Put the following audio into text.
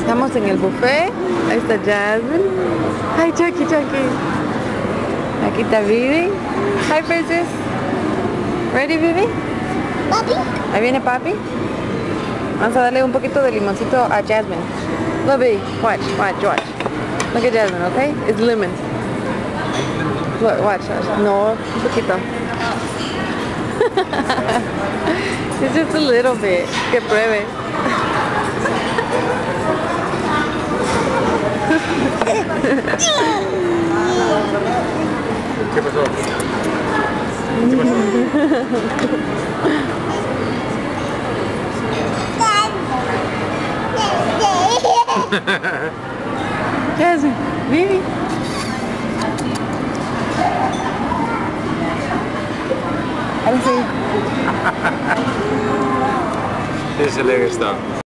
Estamos en el buffet. Ahí está Jasmine. Hi, Chucky, Chucky. Aquí está Vivi. Hi, Princess. Ready, Vivi? Papi. Ahí viene papi. Vamos a darle un poquito de limoncito a Jasmine. Look, Vivi. Watch, watch, watch. Look at Jasmine, okay? It's lemon. Look, watch, watch. No, un poquito. It's just a little bit. Que pruebe. ¿Qué pasó? ¿Qué pasó? Jasmine, Vivi. Ahora sí. Ese le está.